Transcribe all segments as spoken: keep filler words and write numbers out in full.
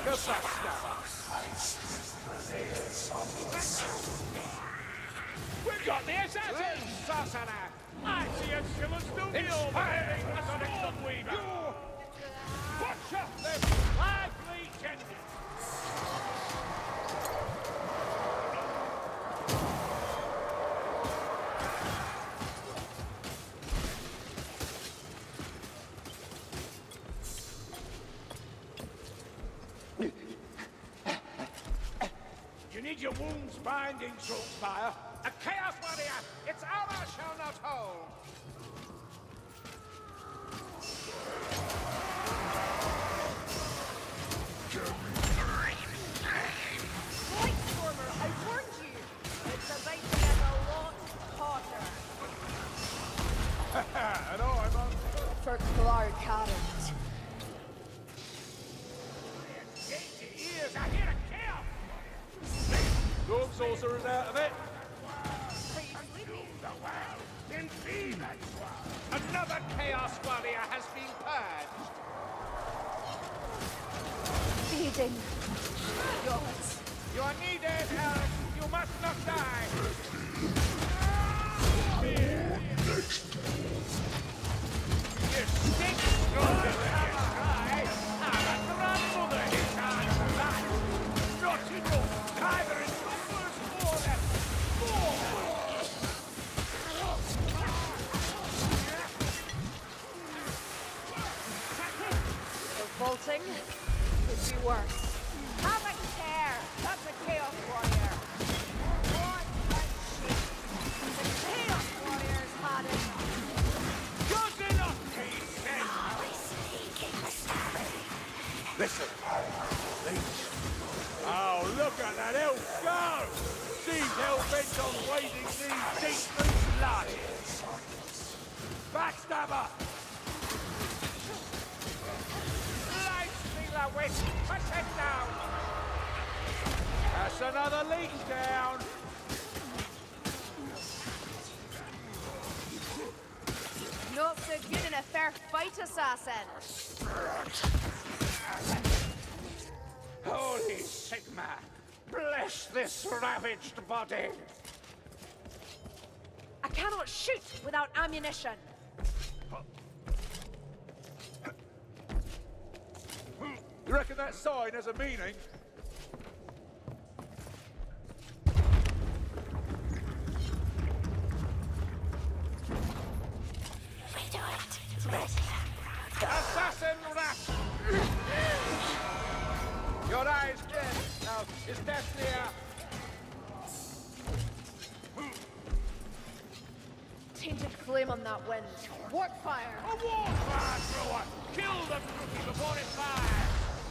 to Backstabber. We've got the assassin! Sasana! I see a still still inspiring Resurrection Weaver! Watch up this lively tendon! You need your wounds binding, Shortspire. A Chaos Warrior! Its armor shall not hold! Lightstormer, I warned you! It's about to get a lot hotter. And I'm on For Clark Adams. eighty years, I hear a chaos! Dog sorcerer's out of it. Are you sleeping? The world in Phoenix. Another Chaos Warrior has been purged. Feeding. Gods. You are needed, Elf. You must not die. You stink stronger than you try. I'm a grandmother who can't survive. Not enough. Either in the first order. Revolting could be worse. Have a care! That's a Chaos Warrior! What a shit! The Chaos Warriors had it! Good enough, he said. Listen, Leech. Oh, look at that elf go! She's hell-bent on wading these deep blue blood. Backstabber! Lightstealer Witch, push it down! That's another leech down! Not so good in a fair fight, assassin! Holy Sigma! Bless this ravaged body! I cannot shoot without ammunition! You reckon that sign has a meaning? Assassin Rat! Your eyes dead. Now, is death near? Tainted flame on that wind. Warp fire! A war fire thrower! Kill the rookie before it fires!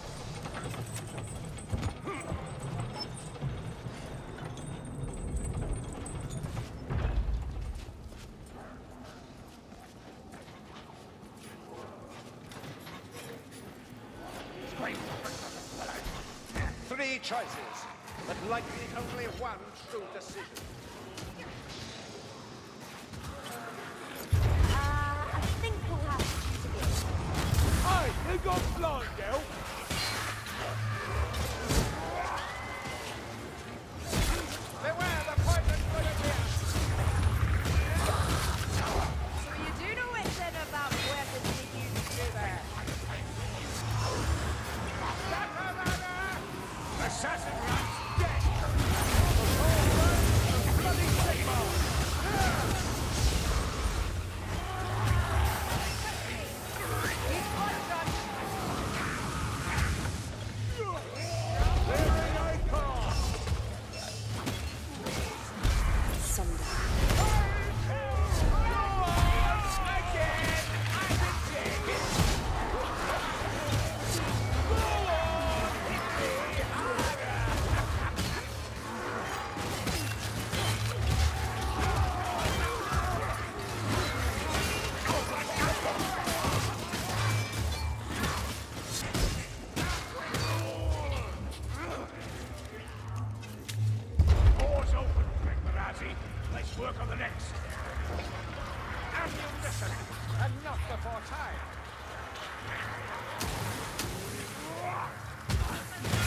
Three choices, but likely only one true decision. Uh, I think we'll have to choose again. Hey, you got blind, girl? Beware the poison could appear! So you do know anything about weapons they use to there? Assassin Rat's dead! The whole world of bloody Sigmar! Let's work on the next. Ammunition, and not before time.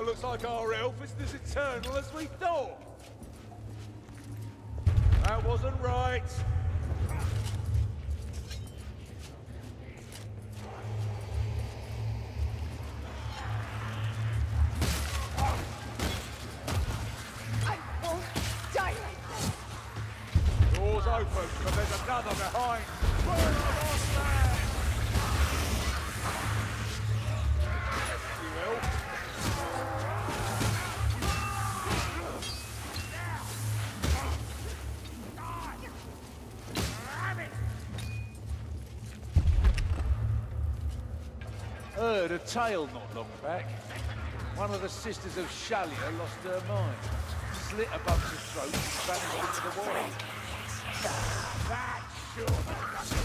looks like our elf isn't as eternal as we thought. That wasn't right. I won't die like this. Door's open, but there's another behind. Burn the lost land! You will. Heard a tale not long back. One of the sisters of Shalia lost her mind, slit a bunch of throats and vanished into the wild. That sure.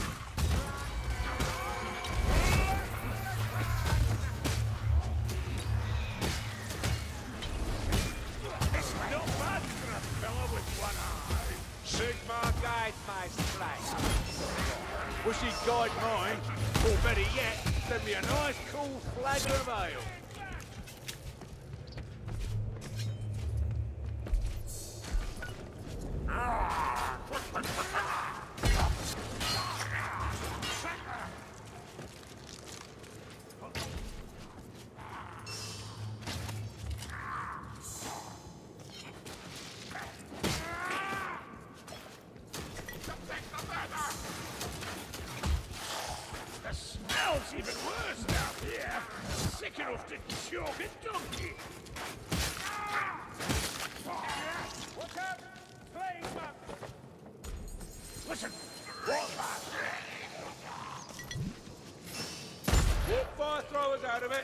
It's not bad for a fella with one eye. Sigmar guide my strike. Wish he'd guide mine, or better yet, send me a nice cool flagon of ale. The smell's even worse down here. Sick enough to choke a donkey. What's up? Flame up. Listen, what that? Walk fire throwers out of it.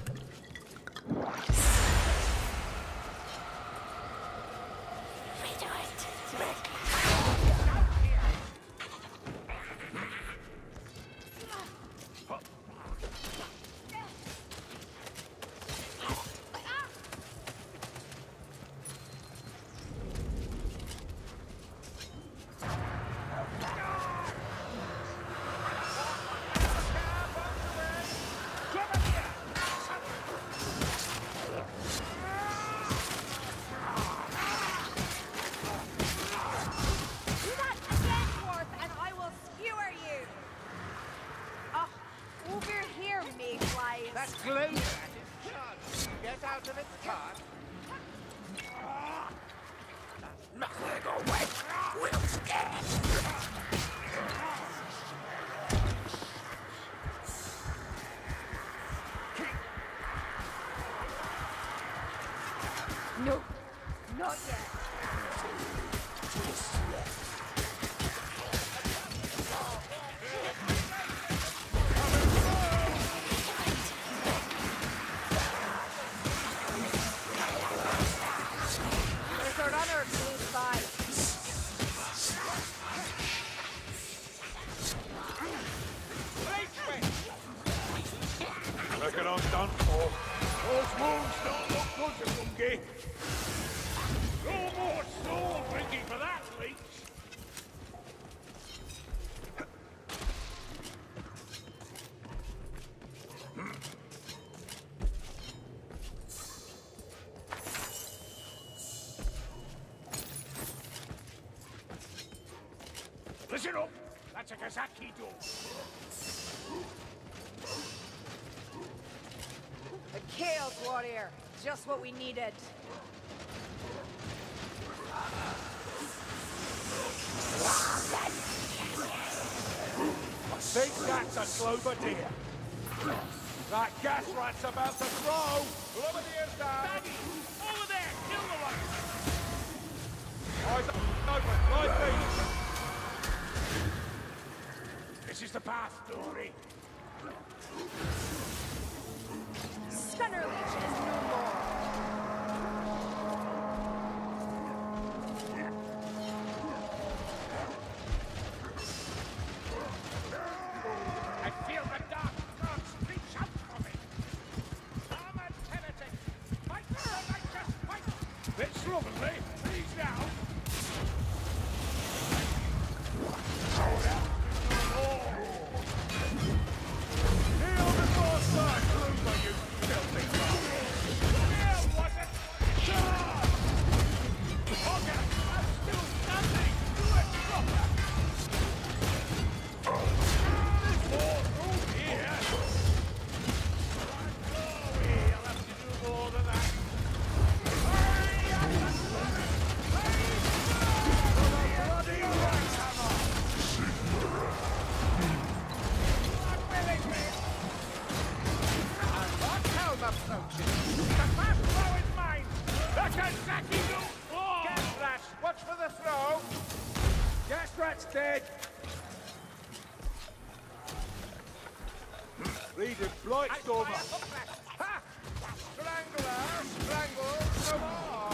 That's glue at it. Get out of its path. Nothing away. We'll scared. No, not yet. Reckon I'm done for. Those wounds don't look good to Monkey. No more soul drinking for that, leech. Listen up. That's a Kazaki door. A Chaos Warrior. Just what we needed. I think that's a Clover deer. That gas rat's about to throw. Clover deer's down. Baggy, over there. Kill the one. Eyes open. Right feet. This is the path, Dory. Stunner Leech is no more. I feel the dark gods reach out for me. Armored heretic, fight for the righteous fight. Bit slovenly, please now. Hold out. Kneel before Sir Clover, you filthy bastard. Gasrat, watch for the throw! Gasrat's dead! Leading Blightstormer! Ha! Strangler! Strangle! No more!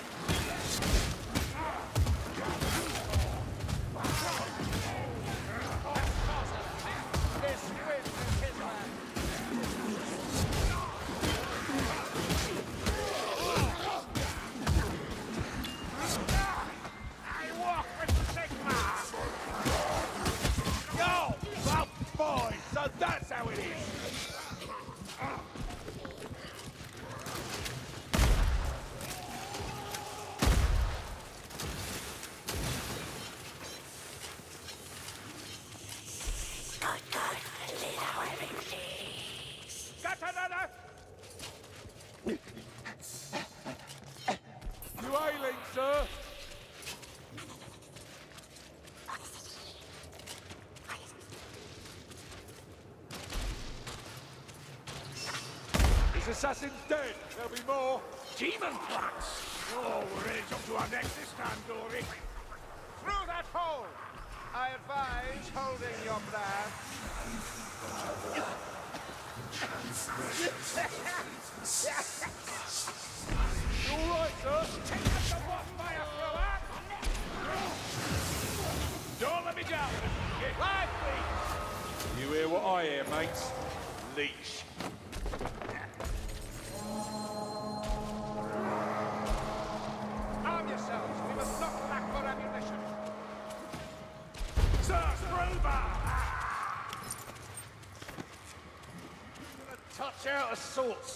This wins is his man! I walk with Sigma! Yo! Well, boy, so that's how it is! You ailing, sir? This assassin's dead. There'll be more. Demon plants! Oh, we're ready to jump to our next this time, Dory. Through that hole! I advise holding your breath. You all right, sir? Take up the what fire thrower! Don't let me down! Get lively! You hear what I hear, mates? Leash. Arm yourselves. We must not lack for ammunition. Sir, Sproba! Gonna touch out of sorts.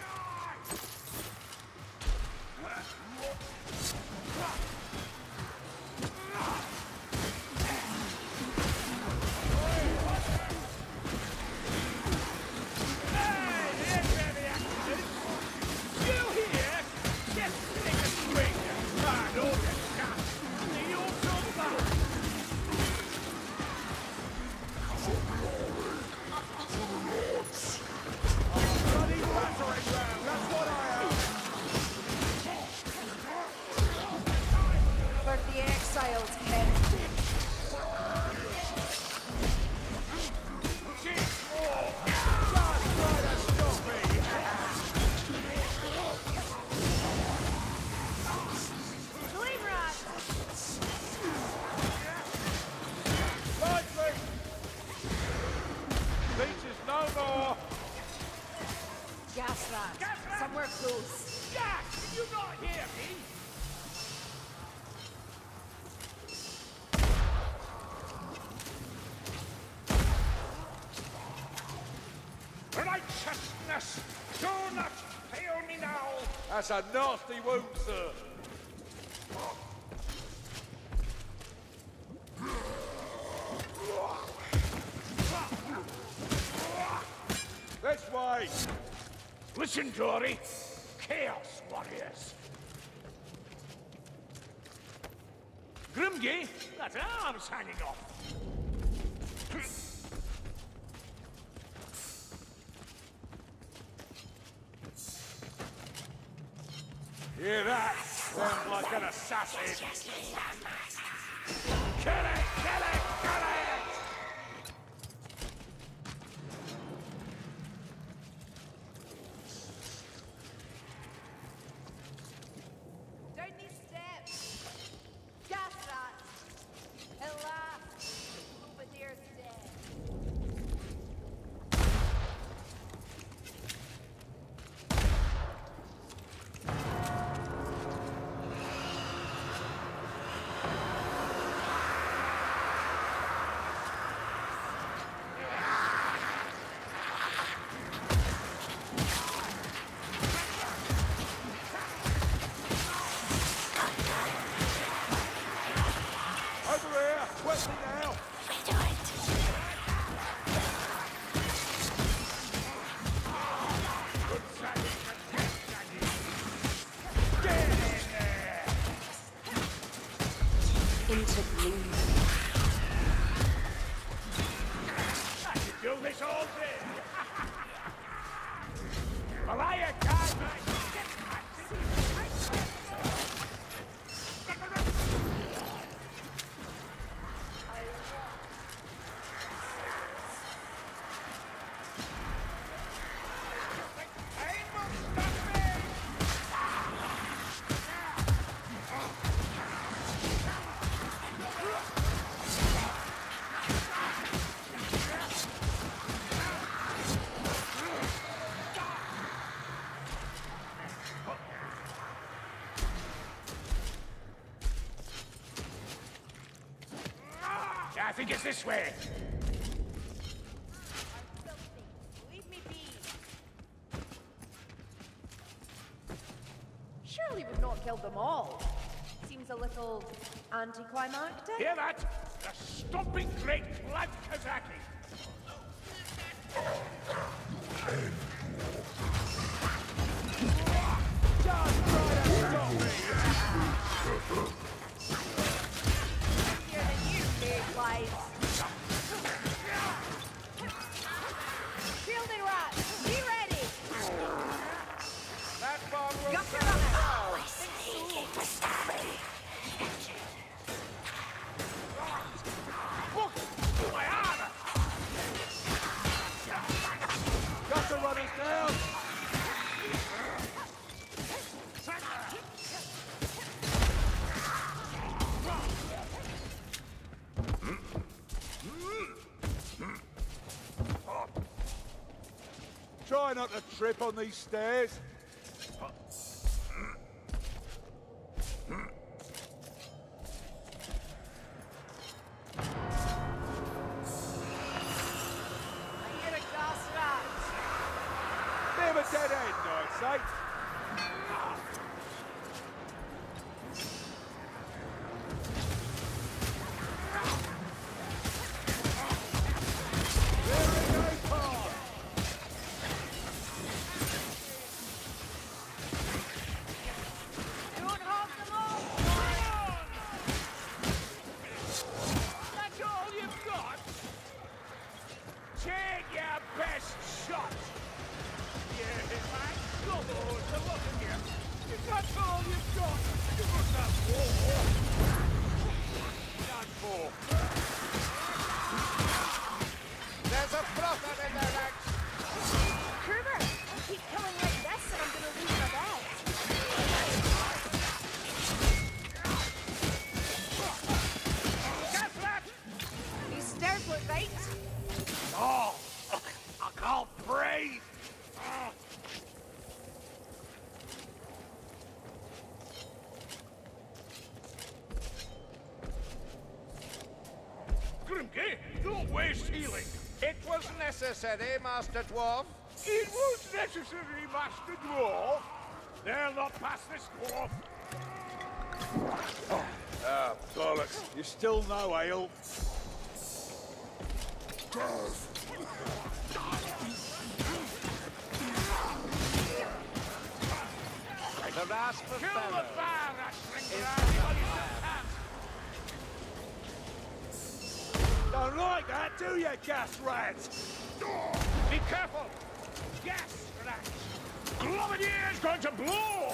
Gasrat! Somewhere close. Gas! Did you not hear me? Righteousness! Do not fail me now! That's a nasty wound, sir. This way! Listen, Dory. Chaos Warriors. Grimgay? That arm's hanging off. Hear that? Sounds like an assassin. Kill it! Kill it! Kill it! Down these steps. Gasrat. Alas, Lubadir's dead. Into gloom. I could do this all day. Malaya can't. think it's this way. Leave me be. Surely we've not killed them all. Seems a little anticlimactic. Hear that? The stomping great blood Kazaki. Just try to stop me! Easier than you, big lies. Shielded rat, be ready. That bomb will Got your sound runner. now. Look! My armor! Got the runners down! Try not to trip on these stairs. I hear a gas rat. Bit of a dead end, I'd say. Don't hold them all. That's all you've got? Take your best shot! Yeah, man, come on, to look at you. If that's all you've got, you must have more. Done for. There's a prophet in their ranks. Kruger, I'll keep killing like this and I'm gonna lose my bet. Gas rat! These stairs look right. Oh, I can't breathe. Oh. Grimke, don't waste healing. It was necessary, Master Dwarf. It was necessary, Master Dwarf. They'll not pass this dwarf. Ah, bollocks. You still no ale. The rasp of Kill the fellow. fire, Ashling. Anybody still can. Don't like that, do you, gas rats? Be careful! Gas rats! Glomidier's going to blow!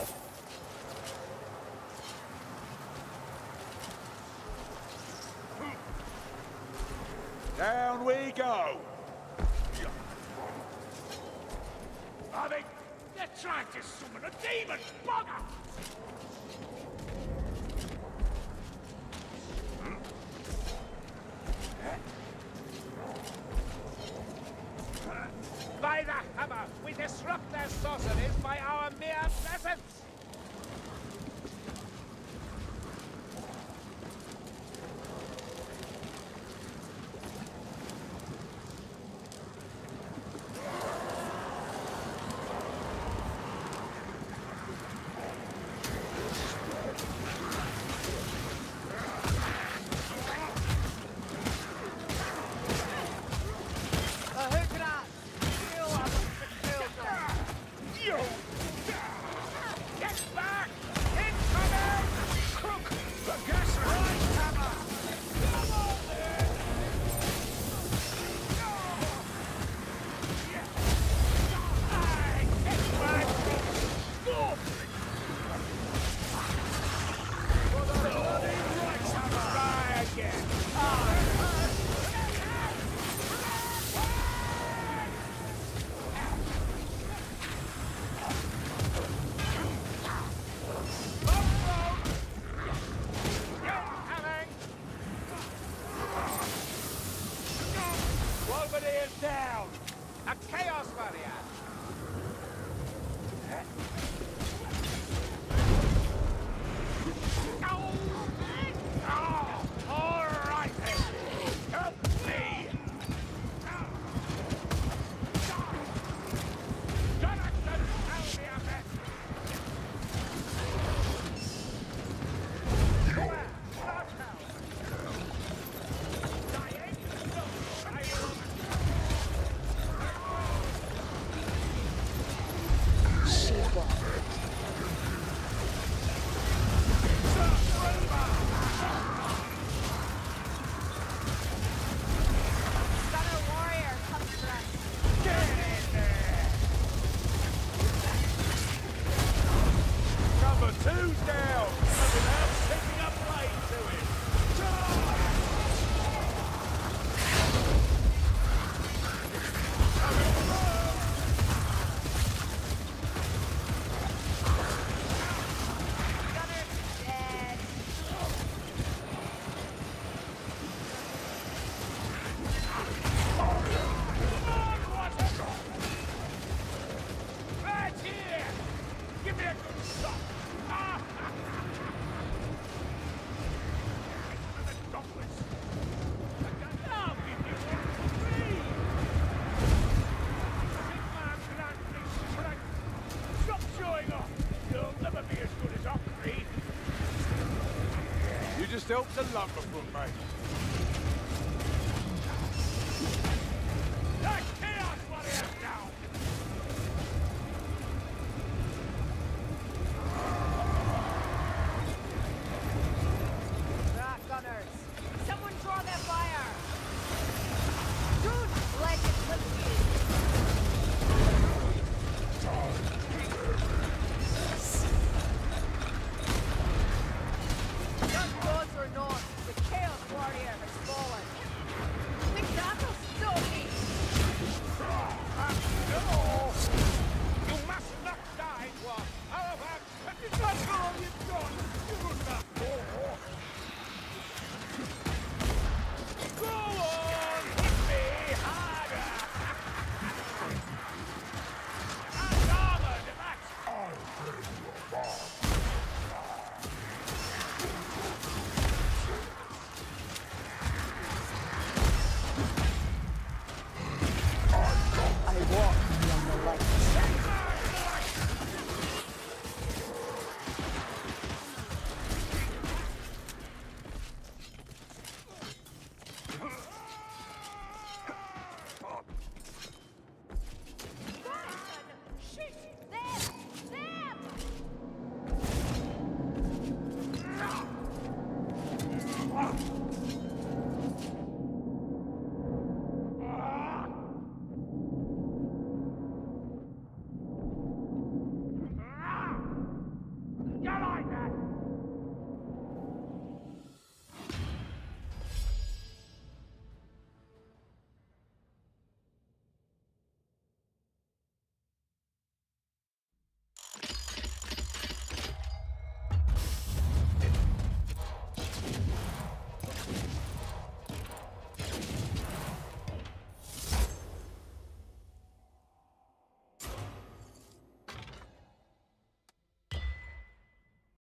Down we go! Are they... They're trying to summon a demon! Bugger! By the hammer, we disrupt their sorceries by our mere presence! The hook rat. Kill us to kill them. You Two's down! Without picking up blade to him! Charge! Gunner's dead. Right here! Give me a good shot! Ah! The goblins! I'll give you one for free! Big man can't be strength! Stop showing off! You'll never be as good as Ockree! You just helped the lumberfoot, mate.